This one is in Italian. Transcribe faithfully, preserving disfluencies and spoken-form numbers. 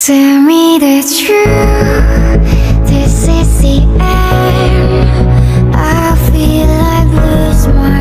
Tell me the truth, this is the end. I feel like lose my